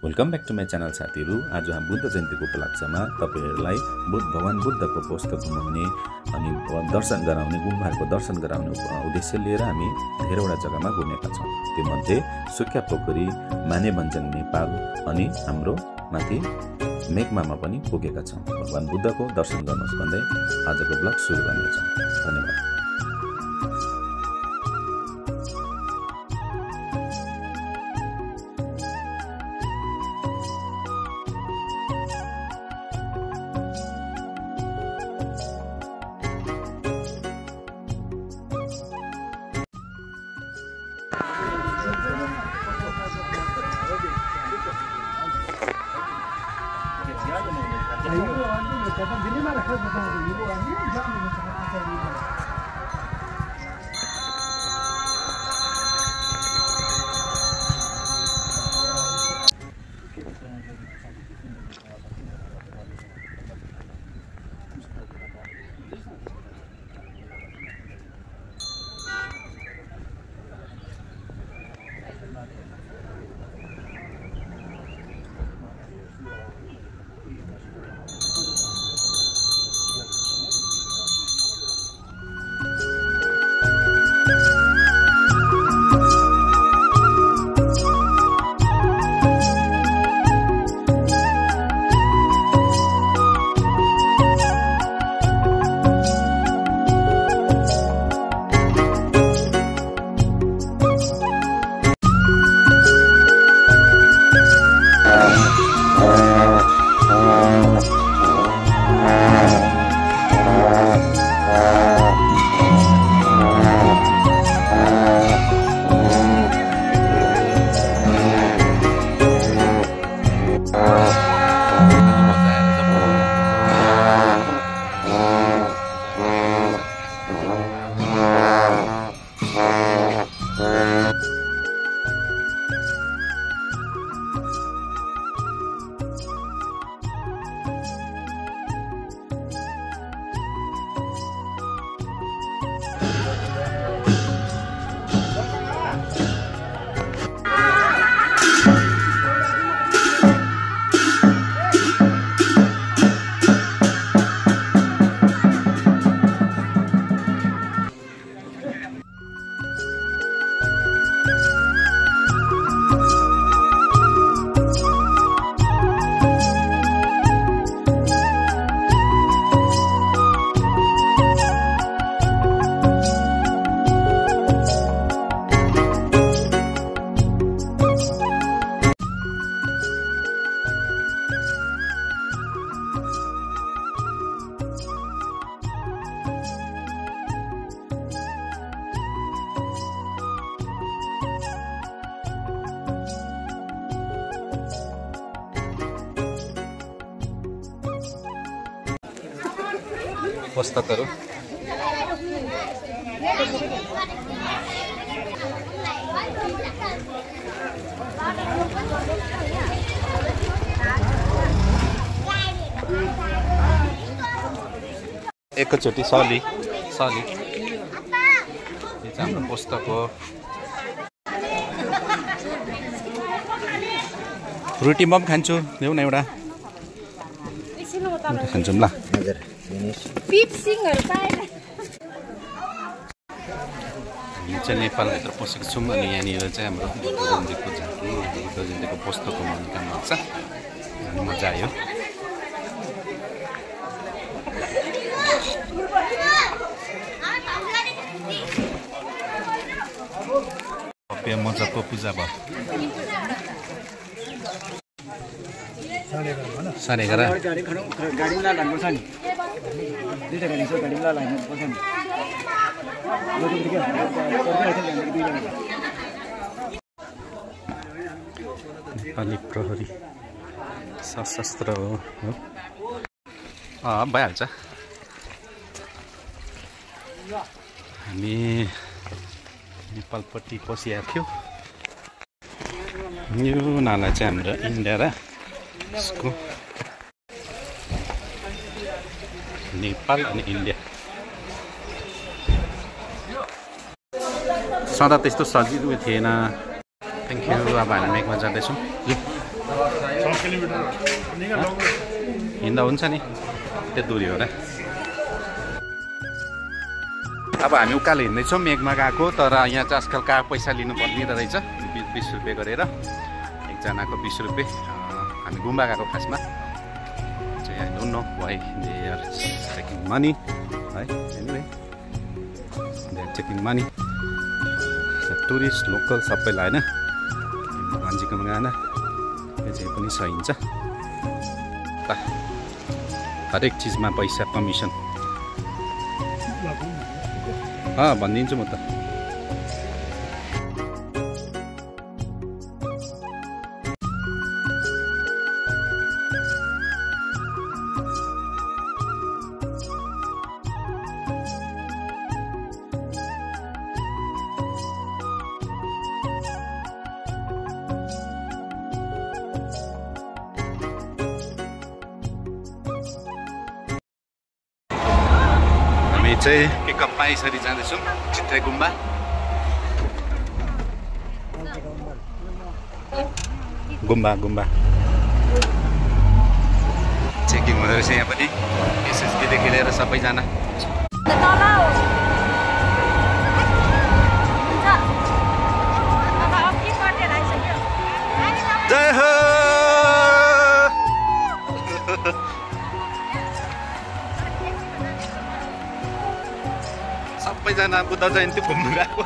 Welcome back to my channel साथीहरू। आज हामी बुद्ध जयन्तीको उपलक्ष्यमा तपाईहरुलाई भगवान बुद्धको पुस्तक घुमाउने अनि दर्शन गराउने गुम्बाहरूको दर्शन गराउने उद्देश्य लिएर हामी धेरैवटा जग्गामा घुमेका छौँ। त्यो मध्ये सुक्या पोखरी, मानेभञ्ज्याङ नेपाल अनि हाम्रो माथि मेघमामा पनि पुगेका छौँ। भगवान बुद्धको दर्शन गर्नुहोस् भन्दै आजको ब्लग सुरु गर्नेछौँ। धन्यवाद। पुस्तकहरू एकचोटि सली यो चाहिँ हाम्रो पुस्तक हो। रोटी म पनि खान्छु, देऊ न एउटा खान्छौँ ल। हामी चाहिँ नेपालभित्र पसेको छौँ अनि यहाँनिर चाहिँ हाम्रो बुद्ध जयन्तीको झाँकी, बुद्ध जयन्तीको पुस्तक घुमाउने काम लाग्छ अनि मजा आयो। भव्य मजाको पूजा भयो। 11:30 नेपाली प्रहरी सशस्त्र हो। भइहाल्छ। हामी नेपालपट्टि पसिआएको थियो। यो नाला चाहिँ हाम्रो इन्डिया र यसको नेपाल अनि इन्डिया। सदा त्यस्तो सजिलो थिएन। Thank you. अब हामी मेघमा जाँदैछौँ। हिँड्दा हुन्छ नि, त्यो दूरी हो र। अब हामी उकालो हिँड्दैछौँ मेघमा गएको, तर यहाँ चाहिँ आजकल कहाँ पैसा लिनु पर्ने रहेछ, 20 रुपियाँ गरेर, एकजनाको 20 रुपियाँ। हामी गुम्बा गएको खासमा चाहिँ, I don't know why they are taking money है, anyway they are taking money, tourist local सबैलाई होइन, भगवान्जीकोमा गएन यो चाहिँ पनि सही हुन्छ। हरेक चिजमा पैसा कमिसन भनिदिन्छु म त। चाहिँ पिकअपमा यसरी जाँदैछौँ चित्रे गुम्बा। गुम्बा चेकिङ हुँदो रहेछ यहाँ पनि, एसएसबीदेखि लिएर सबैजना। जय हो। सबैजना बुद्ध जयन्ती घुम्नु गएको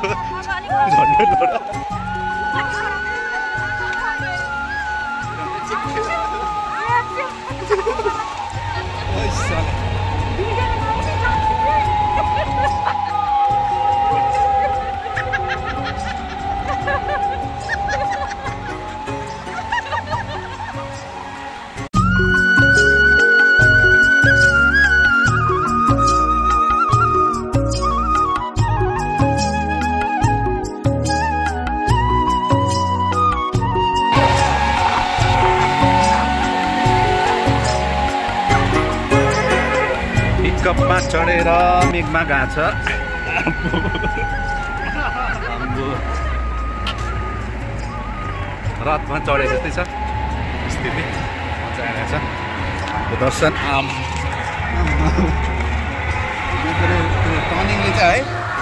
पिकअपमा चढेर मेघमा गएको छ। रथमा चढे जस्तै छ स्थिति, मजा आइरहेछ। दर्शन टर्निङले चाहिँ है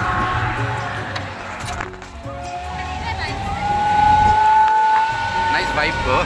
नाइस भाइब हो।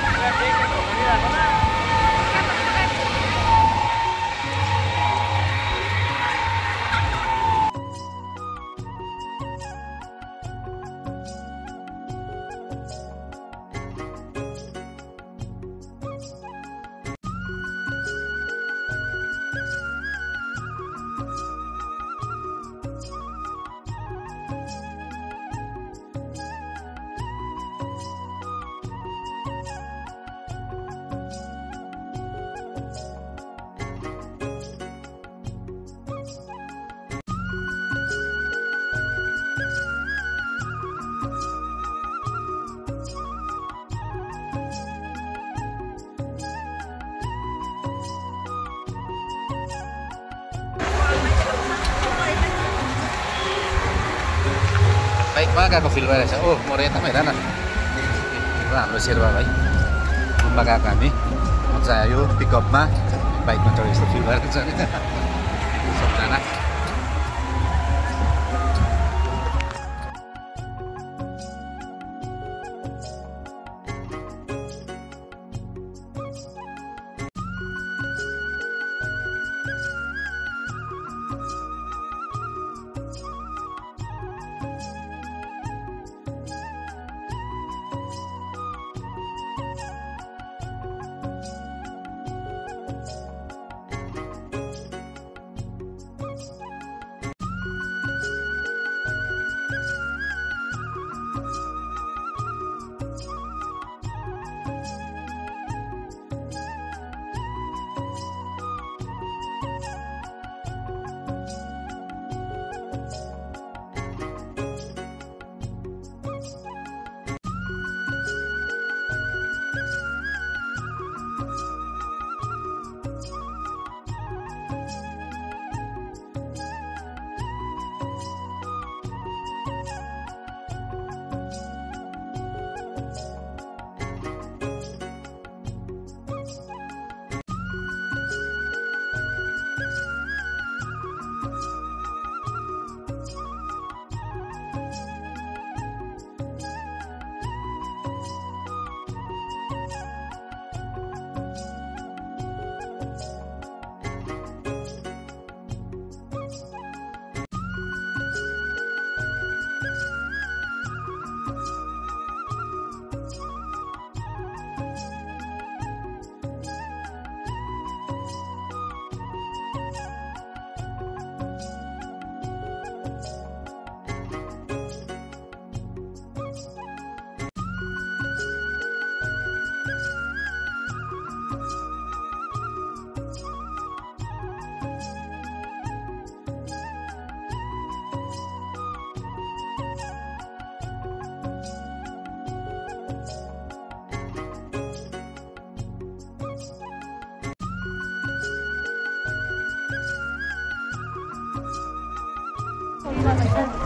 बाइकमा गएको फिल भइरहेछ। ओ म यतामा हेर न, हाम्रो शेर्पा भाइ गुम्बा गएको हामी, मजा आयो। पिकअपमा बाइकमा चढे जस्तो फिल भइरहेको छ सबजना।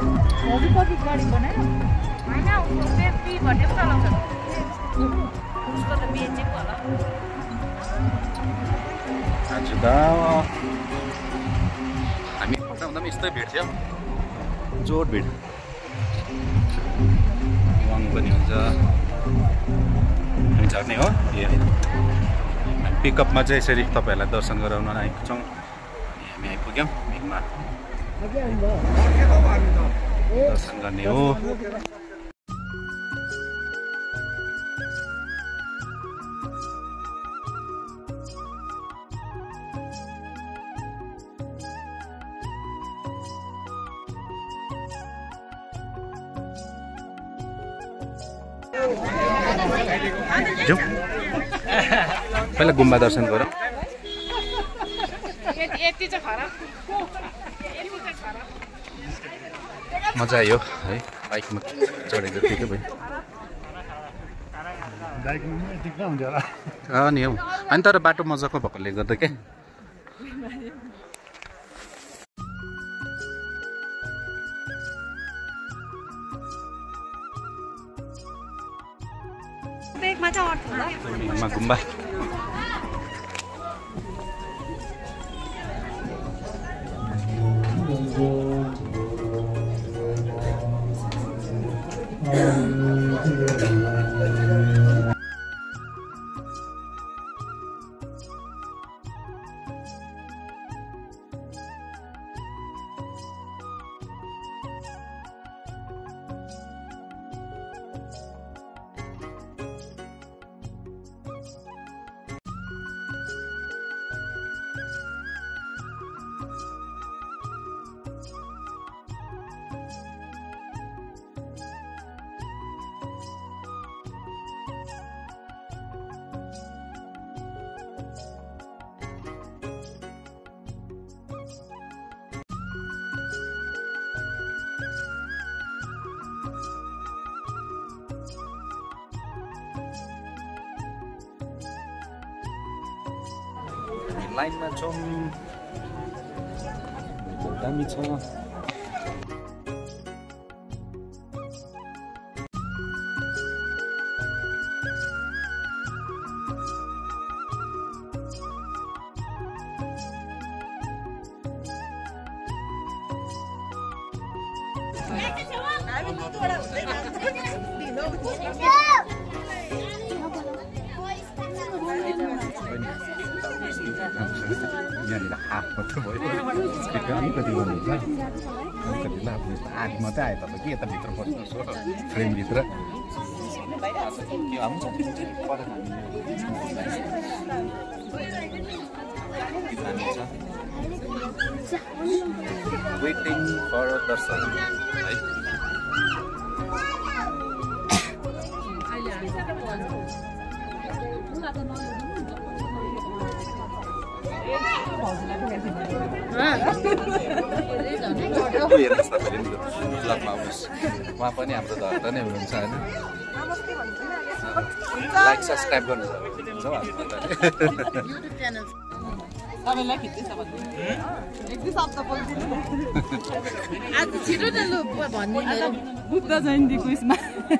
हजुर कति गाडी बनायो होइन उसको पेपी भन्ने पो चलाउँछ उसको त बेचेको होला आज त हामी पक्का हुँदा पनि यस्तै भिड थियो जोड भिड वाङ पनि हुन्छ हामी झर्ने हो हामी पिकअपमा चाहिँ यसरी तपाईँहरूलाई दर्शन गराउन आएको छौँ हामी आइपुग्यौँ मेघमा दर्शन गर्ने हो जाउँ पहिला गुम्बा दर्शन गरौँ यति चाहिँ खराब मजा आयो है बाइकमा चढेको ठिकै भयो नि हौ अनि तर बाटो मजाको भएकोले गर्दा क्या गुम्बा लाइनमा छौँ दामी छ यहाँनिर हाफ मात्रै भयो अलिकति गर्नुहुन्छ अलिकति ल आधी मात्रै आयो तपाईँ के यता भित्र बस्नुहोस् हो फ्रेमभित्र वेटिङ फर दर्शन है हेर्नुहोस् तपाईँले ब्लगमा आउनुहोस् उहाँ पनि हाम्रो धर्ता नै हुनुहुन्छ होइन लाइक सब्सक्राइब गर्नु हुन्छ तपाईँलाई खिच्दैछ भन्नु एक दुई शब्द बोल्दिनु आज छिटो न लु भन्दिनु बुद्ध जयन्तीको उसमा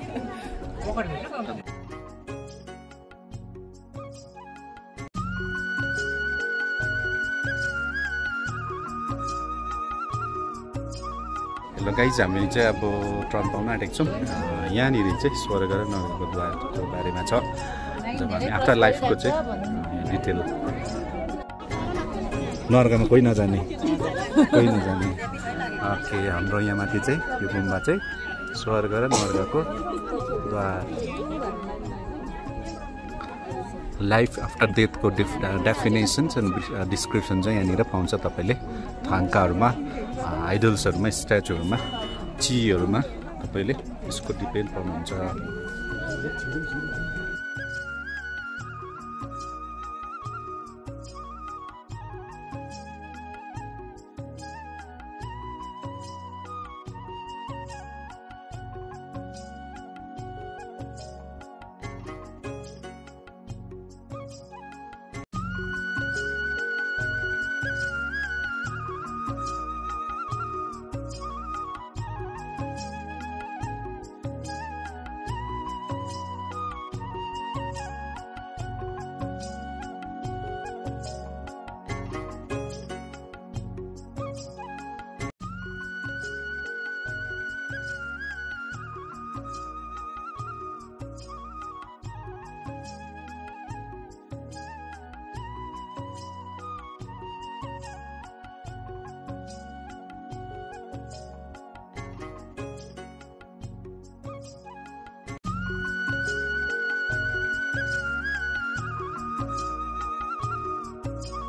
ल गाइज हामी चाहिँ अब ट्रम्प पाउन आँटेको छौँ यहाँनिर चाहिँ स्वर्ग र नरकको द्वारको बारेमा छ जब हामी आफ्टर लाइफको चाहिँ डिटेल नर्कमा कोही नजाने ओके हाम्रो यहाँ माथि चाहिँ यो गुम्बा चाहिँ स्वर्ग र नर्कको द्वार लाइफ आफ्टर डेथको डेफिनेसन्स एन्ड डिस्क्रिप्सन चाहिँ यहाँनिर पाउँछ तपाईँले थाङ्काहरूमा आइडल्सहरूमा स्ट्याचुहरूमा चिजहरूमा तपाईँले यसको डिटेल पाउनुहुन्छ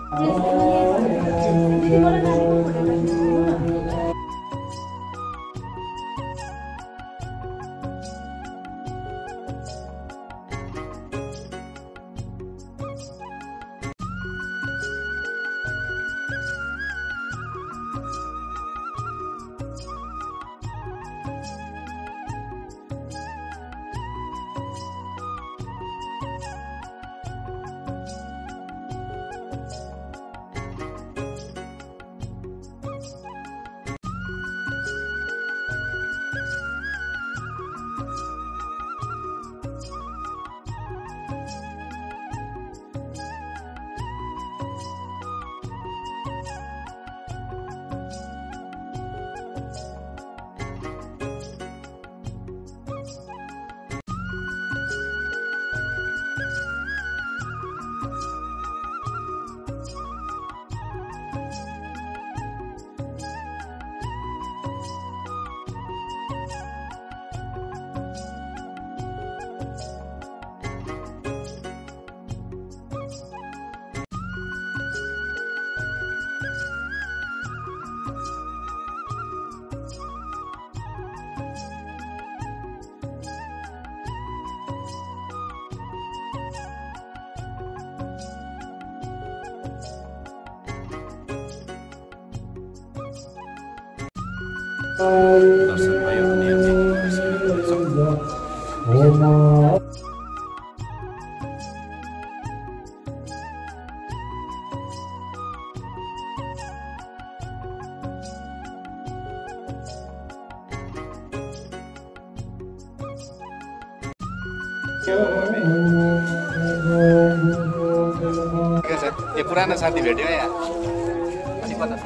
दर्शन भयो भने हामी निस्किन्छौँ। ये पुरानो साथी भेट्यो यहाँ अनि कता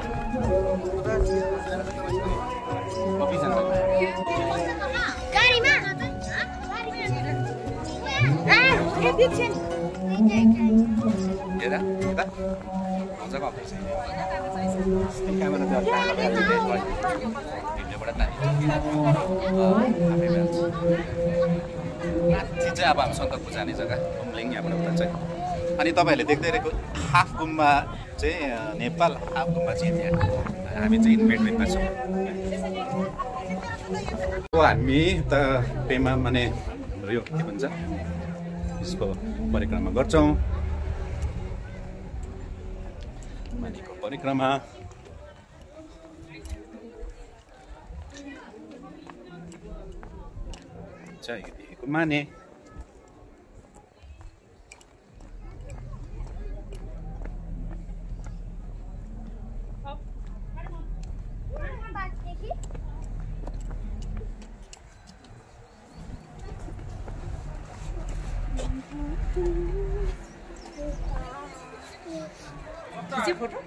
चाहिँ अब हामी सन्दकपू जाने जग्गा घुम्लिङ यहाँबाट उता चाहिँ अनि तपाईँहरूले देख्दै गरेको हाफ गुम्बा चाहिँ नेपाल हाफ गुम्बा चाहिँ त्यहाँ हामी चाहिँ इन्भेटमेन्टमा छौँ। हामी त पेमा माने यो के भन्छ यसको परिक्रमा गर्छौँ। मानेको परिक्रमा चाहिँ देखेको माने फोटो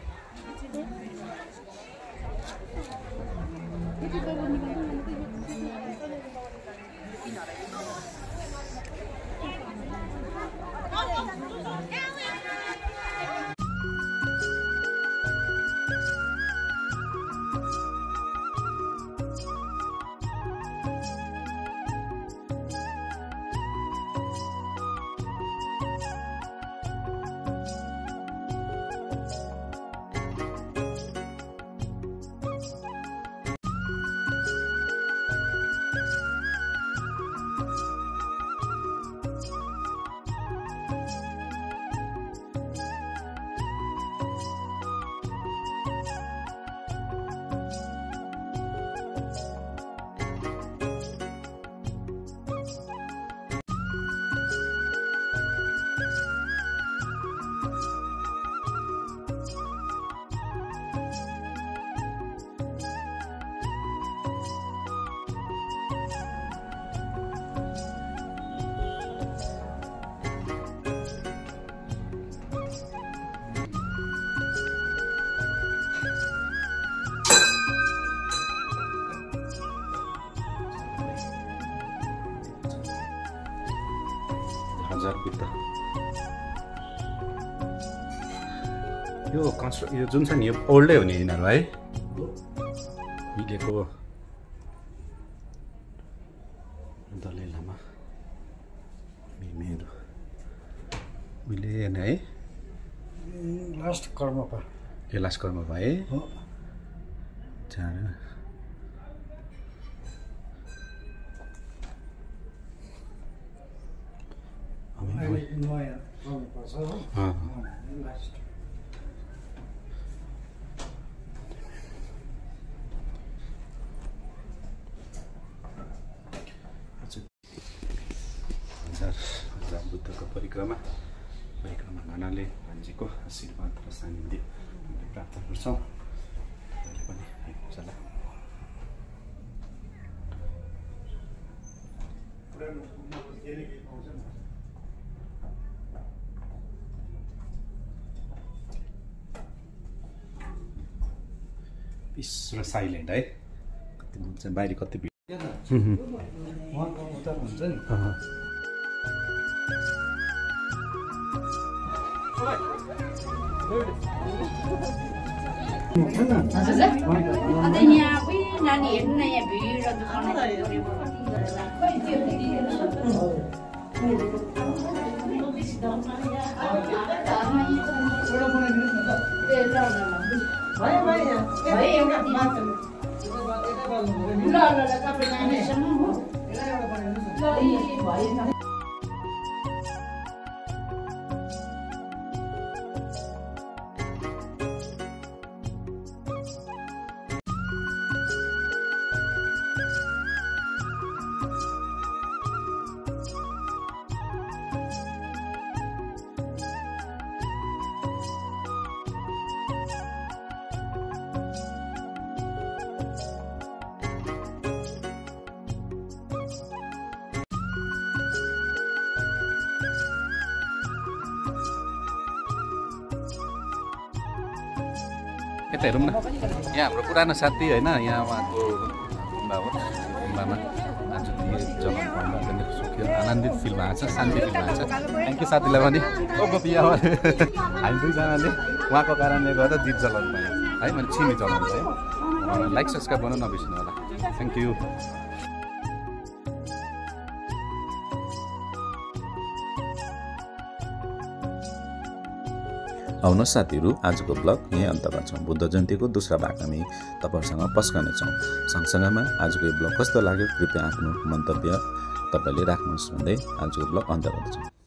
यो यो जुन छ नि यो ओल्डै हो नि यिनीहरू है मिलेको दलाई लामा मिमेहरू उहिले है लास्ट कर्मपा ए लास्ट कर्म भए हो जान अहिले नयाँ कर्मपा छ हो लास्ट हजार बुद्धको परिक्रमा गर्नाले मान्छेको आशीर्वाद र सानिध्य हामीले प्राप्त गर्छौँ अहिले पनि आइपुग्छ होला पिस र साइलेन्ट है कति बाहिर कति भिड उहाँको उता हुन्छ नि अन्त यहाँ पनि नानी हेर्नु न यहाँ भिड यता हेरौँ न यहाँ हाम्रो पुरानो साथी होइन यहाँ उहाँको गुम्बा हो गुम्बामा आज जग्गा पाउँदा एकदमै सुखी आनन्दित फिल भएको छ शान्ति फिल भएको छ थ्याङ्क यू साथीलाई पनि ओ गोपिया हामी दुईजनाले उहाँको कारणले गर्दा दीप जलाउनु पायौँ है मैले छिमी जलाउनु पाएँ लाइक सब्सक्राइब गर्न नबिर्सिनु होला थ्याङ्क यू आउनुहोस् साथीहरू आजको ब्लग यहीँ अन्त गर्छौँ बुद्ध जयन्तीको दोस्रो भाग हामी तपाईँहरूसँग पस्कनेछौँ सँगसँगैमा आजको यो ब्लग कस्तो लाग्यो कृपया आफ्नो मन्तव्य तपाईँले राख्नुहोस् भन्दै आजको ब्लग अन्त गर्दछौँ।